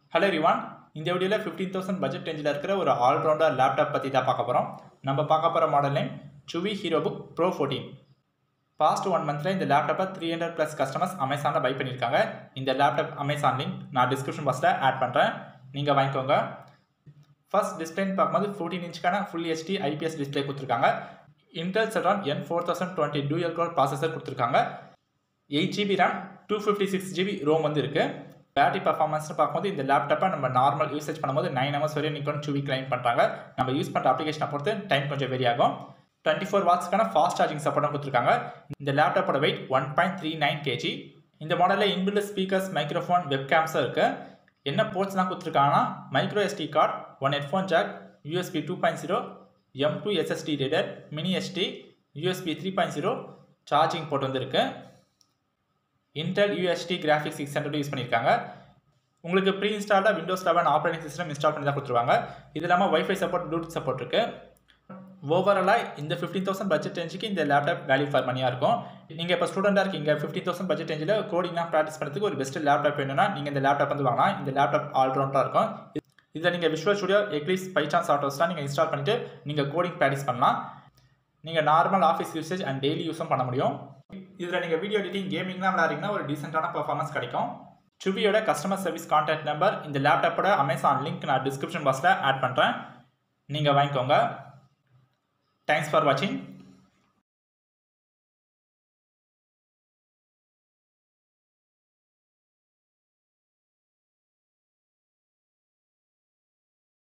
Hello everyone. இந்த வீடியோல 15000 budget ரேஞ்சில இருக்கிற ஒரு ஆல் ரவுண்டர் லேப்டாப் பத்தி தான் பார்க்க போறோம். நம்ம பார்க்க போற model name Chuwi HeroBook Pro 14. Past 1 monthல இந்த லேப்டாப்பை 300 plus customers Amazonல பை பண்ணிருக்காங்க. இந்த லேப்டாப் Amazon லிங்க் நான் டிஸ்கிரிப்ஷன் பாக்ஸ்ல ஆட் பண்றேன். நீங்க வாங்கிக்கோங்க. First display பார்க்கும்போது 14 இன்ச்க்கான Full HD IPS டிஸ்ப்ளே கொடுத்திருக்காங்க. Intel Celeron N4020 dual core processor கொடுத்திருக்காங்க. 8GB RAM 256GB ROM வந்து இருக்கு. பேட்டரி பர்ஃபார்மன்ஸ் பார்க்கும்போது இந்த லேப்டாப்பை நம்ம நார்மல் யூசேஜ் பண்ணும்போது 9 hours வரையும் நிற்கும் Chuwi கிளைம் பண்ணுறாங்க. நம்ம யூஸ் பண்ணுற அப்ளிகேஷனை பொறுத்து டைம் கொஞ்சம் வெரி ஆகும். 24 வாட்ஸ்க்கான ஃபாஸ்ட் சார்ஜிங் சப்போர்ட்டும் கொடுத்துருக்காங்க. இந்த லேப்டாப்போட வெயிட் 1.39 kg. இந்த மாடலில் இன்பில்ட் ஸ்பீக்கர்ஸ், மைக்ரோஃபோன், வெப்கேம்ஸும் இருக்குது. என்ன போர்ட்ஸ்லாம் கொடுத்துருக்காங்கன்னா micro SD card, 1 headphone jack, USB 2.0, M2 SSD reader, Mini-HD, USB 3.0 charging port வந்து இருக்குது. Intel UHD Graphics 600 யூஸ் பண்ணியிருக்காங்க. உங்களுக்கு ப்ரீ இன்ஸ்டால்டாக Windows 11 ஆப்ரேட்டிங் சிஸ்டம் இன்ஸ்டால் பண்ணி தான் கொடுத்துருவாங்க. இது இல்லாமல் வைஃபை சப்போர்ட், ப்ளூடூத் சப்போர்ட் இருக்குது. ஓவராலாக இந்த 15000 பட்ஜெட் ரேஞ்சுக்கு இந்த லேப்டாப் வேல்யூ ஃபார் மணியாக இருக்கும். நீங்கள் இப்போ ஸ்டூடெண்டாக இருக்கீங்க, 15000 பட்ஜெட் ரேஞ்சில் கோடிங்லாம் ப்ராக்டிஸ் பண்ணுறதுக்கு ஒரு பெஸ்ட் லேப்டாப் வேணும்னா நீங்கள் இந்த லேப்டாப் வந்து வாங்கலாம். இந்த லேப்டாப் ஆல்ரவுண்டாக இருக்கும். இதில் நீங்கள் விஷுவல் ஸ்டுடியோ, எக்லிப்ஸ், பைத்தான் சாஃப்ட்வேர்ஸ்லாம் நீங்கள் இன்ஸ்டால் பண்ணிவிட்டு நீங்கள் கோடிங் ப்ராக்டிஸ் பண்ணலாம். நீங்கள் normal office usage and daily யூஸும் பண்ண முடியும். இதில் நீங்கள் வீடியோ எடிட்டிங், கேமிங்லாம் விளையாடுறீங்கன்னா ஒரு டீசென்டான பர்ஃபார்மன்ஸ் கிடைக்கும். Chuwiயோட கஸ்டமர் சர்வீஸ் கான்டாக்ட் நம்பர், இந்த லேப்டாப்போட அமேசான் லிங்க் நான் டிஸ்கிரிப்ஷன் பாக்ஸில் ஆட் பண்ணுறேன். நீங்கள் வாங்கிக்கோங்க. தேங்க்ஸ் ஃபார் வாட்சிங்.